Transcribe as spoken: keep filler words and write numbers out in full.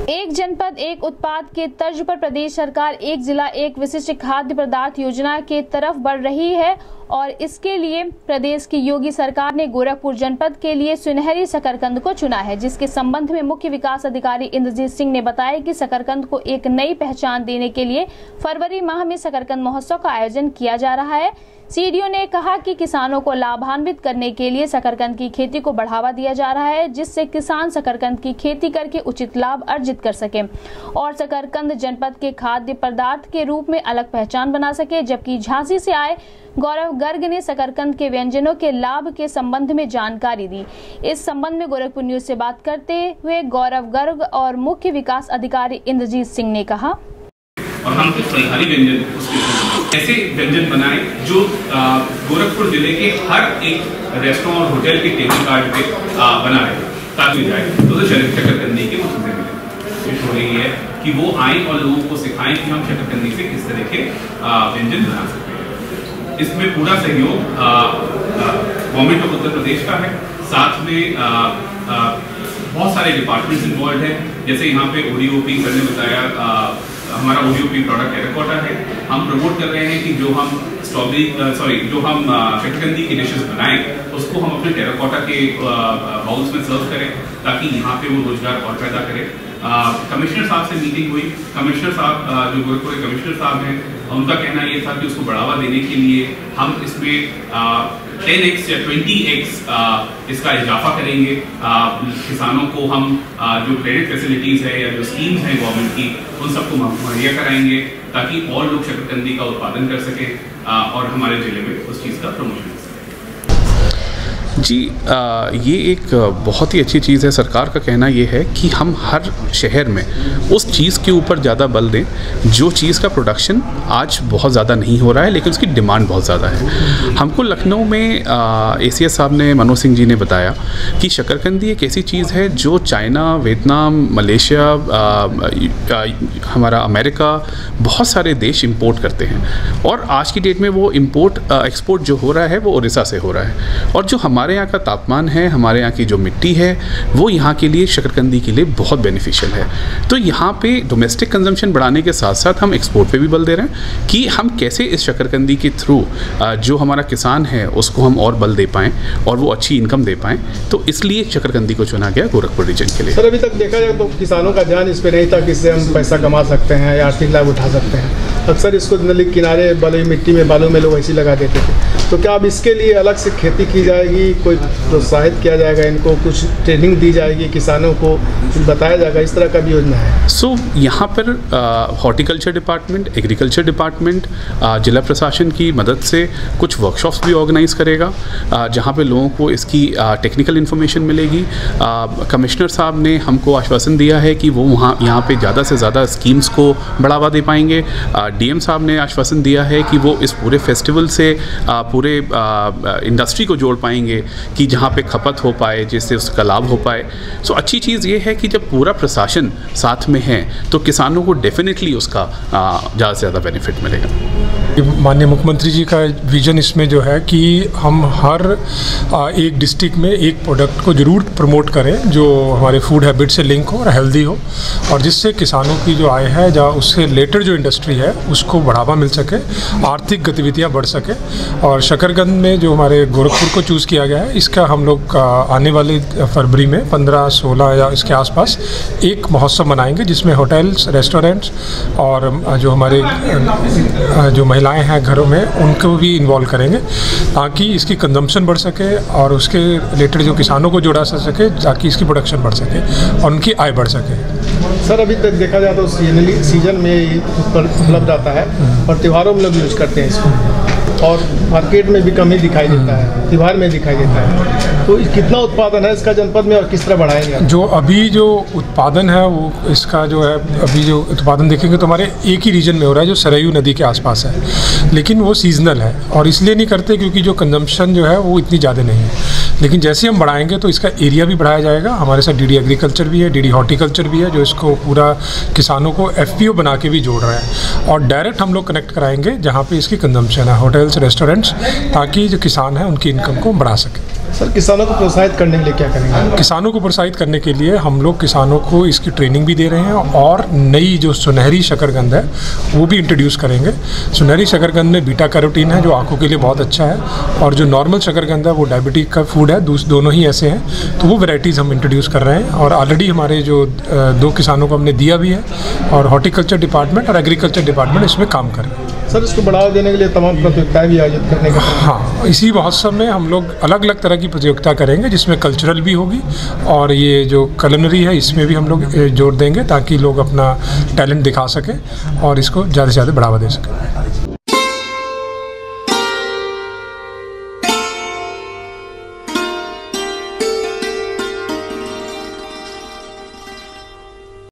एक जनपद एक उत्पाद के तर्ज पर प्रदेश सरकार एक जिला एक विशिष्ट खाद्य पदार्थ योजना के तरफ बढ़ रही है और इसके लिए प्रदेश की योगी सरकार ने गोरखपुर जनपद के लिए सुनहरी शकरकंद को चुना है, जिसके संबंध में मुख्य विकास अधिकारी इंद्रजीत सिंह ने बताया कि शकरकंद को एक नई पहचान देने के लिए फरवरी माह में शकरकंद महोत्सव का आयोजन किया जा रहा है। सीडीओ ने कहा कि किसानों को लाभान्वित करने के लिए शकरकंद की खेती को बढ़ावा दिया जा रहा है, जिससे किसान शकरकंद की खेती करके उचित लाभ अर्जित कर सके और शकरकंद जनपद के खाद्य पदार्थ के रूप में अलग पहचान बना सके। जबकि झांसी से आए गौरव गर्ग ने शकरकंद के व्यंजनों के लाभ के संबंध में जानकारी दी। इस संबंध में गोरखपुर न्यूज से बात करते हुए गौरव गर्ग और मुख्य विकास अधिकारी इंद्रजीत सिंह ने कहा, और हम कुछ सुनहरी व्यंजन उसके ऐसे व्यंजन बनाए जो गोरखपुर जिले के हर एक रेस्टोरेंट और होटल के टेबल कार्ड पे बना रहे ताकि जाए तो शकरकंदी के मौसम से कोशिश हो रही है कि वो आए और लोगों को सिखाएं कि हम शकरकंदी से किस तरह के व्यंजन बना सकते हैं। इसमें पूरा सहयोग गवर्नमेंट ऑफ उत्तर प्रदेश का है, साथ में आ, आ, बहुत सारे डिपार्टमेंट्स इन्वॉल्व हैं। जैसे यहाँ पे ओडीओपी सर ने बताया, आ, हमारा ओडीओपी प्रोडक्ट टेराकोटा है। हम प्रमोट कर रहे हैं कि जो हम स्ट्रॉबेरी सॉरी जो हम शकरकंदी की डिशेस बनाएं उसको हम अपने टेराकोटा के बाउल्स में सर्व करें ताकि यहाँ पे वो रोजगार और पैदा करें। कमिश्नर साहब से मीटिंग हुई। कमिश्नर साहब जो गोरखपुर के कमिश्नर साहब हैं, उनका कहना ये था कि उसको बढ़ावा देने के लिए हम इसमें टेन एक्स या ट्वेंटी एक्स इसका इजाफा करेंगे। आ, किसानों को हम आ, जो क्रेडिट फैसिलिटीज है या जो स्कीम्स हैं गवर्नमेंट की उन सबको मुहैया कराएंगे ताकि और लोग शकरकंदी का उत्पादन कर सकें आ, और हमारे जिले में उस चीज़ का प्रमोशन कर सकें। जी आ, ये एक बहुत ही अच्छी चीज़ है। सरकार का कहना ये है कि हम हर शहर में उस चीज़ के ऊपर ज़्यादा बल दें जो चीज़ का प्रोडक्शन आज बहुत ज़्यादा नहीं हो रहा है लेकिन उसकी डिमांड बहुत ज़्यादा है। हमको लखनऊ में एसीएस साहब ने, मनोज सिंह जी ने बताया कि शकरकंदी एक ऐसी चीज़ है जो चाइना, वियतनाम, मलेशिया, आ, आ, हमारा अमेरिका, बहुत सारे देश इम्पोर्ट करते हैं और आज की डेट में वो इम्पोर्ट एक्सपोर्ट जो हो रहा है वो उड़ीसा से हो रहा है। और जो हमारे हमारे यहाँ का तापमान है, हमारे यहाँ की जो मिट्टी है वो यहाँ के लिए शकरकंदी के लिए बहुत बेनिफिशियल है। तो यहाँ पे डोमेस्टिक कंजम्पशन बढ़ाने के साथ साथ हम एक्सपोर्ट पे भी बल दे रहे हैं कि हम कैसे इस शकरकंदी के थ्रू जो हमारा किसान है उसको हम और बल दे पाएँ और वो अच्छी इनकम दे पाएँ। तो इसलिए शकरकंदी को चुना गया गोरखपुर रीजन के लिए। सर, अभी तक देखा जाए तो किसानों का ध्यान इस पर नहीं था कि इससे हम पैसा कमा सकते हैं या आर्थिक लाभ उठा सकते हैं। अक्सर इसको नली किनारे बलुई मिट्टी में, बालू में लोग ऐसे लगा देते थे। तो क्या अब इसके लिए अलग से खेती की जाएगी, कोई प्रोत्साहित किया जाएगा, इनको कुछ ट्रेनिंग दी जाएगी, किसानों को कुछ बताया जाएगा, इस तरह का भी योजना है? सो so, यहाँ पर हॉर्टिकल्चर डिपार्टमेंट, एग्रीकल्चर डिपार्टमेंट जिला प्रशासन की मदद से कुछ वर्कशॉप्स भी ऑर्गेनाइज करेगा जहाँ पे लोगों को इसकी टेक्निकल इन्फॉर्मेशन मिलेगी। कमिश्नर साहब ने हमको आश्वासन दिया है कि वो वहाँ यहाँ पे ज़्यादा से ज़्यादा स्कीम्स को बढ़ावा दे पाएंगे। डीएम साहब ने आश्वासन दिया है कि वो इस पूरे फेस्टिवल से पूरे इंडस्ट्री को जोड़ पाएंगे कि जहाँ पे खपत हो पाए, जिससे उसका लाभ हो पाए। सो अच्छी चीज़ ये है कि जब पूरा प्रशासन साथ में है तो किसानों को डेफिनेटली उसका ज़्यादा से ज़्यादा बेनिफिट मिलेगा। माननीय मुख्यमंत्री जी का विजन इसमें जो है कि हम हर एक डिस्ट्रिक्ट में एक प्रोडक्ट को ज़रूर प्रमोट करें जो हमारे फूड हैबिट से लिंक हो और हेल्दी हो और जिससे किसानों की जो आय है या उससे रिलेटेड जो इंडस्ट्री है उसको बढ़ावा मिल सके, आर्थिक गतिविधियाँ बढ़ सके। और शकरकंद में जो हमारे गोरखपुर को चूज़ किया गया है, इसका हम लोग आने वाली फरवरी में पंद्रह सोलह या इसके आसपास एक महोत्सव मनाएंगे जिसमें होटल्स, रेस्टोरेंट्स और जो हमारे जो महिलाएं हैं घरों में उनको भी इन्वॉल्व करेंगे ताकि इसकी कंजम्पशन बढ़ सके और उसके रिलेटेड जो किसानों को जोड़ा सके ताकि इसकी प्रोडक्शन बढ़ सके और उनकी आय बढ़ सके। सर, अभी तक देखा जाए तो सीजन में उपलब्ध आता है और त्योहारों में लोग यूज करते हैं इसको और मार्केट में भी कम ही दिखाई देता है, त्योहार में दिखाई देता है। तो कितना उत्पादन है इसका जनपद में और किस तरह बढ़ाएंगे? जो अभी जो उत्पादन है वो इसका जो है अभी जो उत्पादन देखेंगे तो हमारे एक ही रीजन में हो रहा है जो सरयू नदी के आसपास है, लेकिन वो सीजनल है और इसलिए नहीं करते क्योंकि जो कंजम्पशन जो है वो इतनी ज़्यादा नहीं है। लेकिन जैसे हम बढ़ाएंगे तो इसका एरिया भी बढ़ाया जाएगा। हमारे साथ डीडी एग्रीकल्चर भी है, डीडी हॉर्टिकल्चर भी है जो इसको पूरा किसानों को एफपीओ बना के भी जोड़ रहा है और डायरेक्ट हम लोग कनेक्ट कराएंगे जहाँ पे इसकी कंजम्पशन है, होटल्स, रेस्टोरेंट्स, ताकि जो किसान हैं उनकी इनकम को बढ़ा सके। सर किसानों को प्रोत्साहित करने के लिए क्या करेंगे? किसानों को प्रोत्साहित करने के लिए हम लोग किसानों को इसकी ट्रेनिंग भी दे रहे हैं और नई जो सुनहरी शकरकंद है वो भी इंट्रोड्यूस करेंगे। सुनहरी शकरकंद में बीटा कैरोटीन है जो आंखों के लिए बहुत अच्छा है, और जो नॉर्मल शकरकंद है वो डायबिटिक का फूड है, दोनों ही ऐसे हैं। तो वो वैराइटीज़ हम इंट्रोड्यूस कर रहे हैं और ऑलरेडी हमारे जो दो किसानों को हमने दिया भी है, और हॉर्टिकल्चर डिपार्टमेंट और एग्रीकल्चर डिपार्टमेंट इसमें काम कर रहे हैं। सर इसको बढ़ावा देने के लिए तमाम प्रतियोगिताएं भी आयोजित करने का? हाँ, इसी महोत्सव में हम लोग अलग अलग तरह की प्रतियोगिता करेंगे जिसमें कल्चरल भी होगी, और ये जो culinary है इसमें भी हम लोग जोर देंगे ताकि लोग अपना टैलेंट दिखा सकें और इसको ज़्यादा से ज़्यादा बढ़ावा दे सकें।